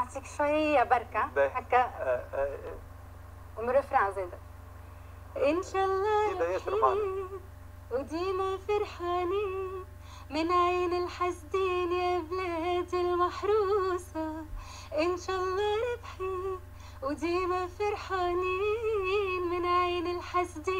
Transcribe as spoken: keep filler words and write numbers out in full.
اعطيك شوي بركه هكا ومن رفران زيادة. ان شاء الله رحيم وديما فرحانين من عين الحاسدين يا بلادي المحروسة. ان شاء الله ربحين وديما فرحانين من عين الحاسدين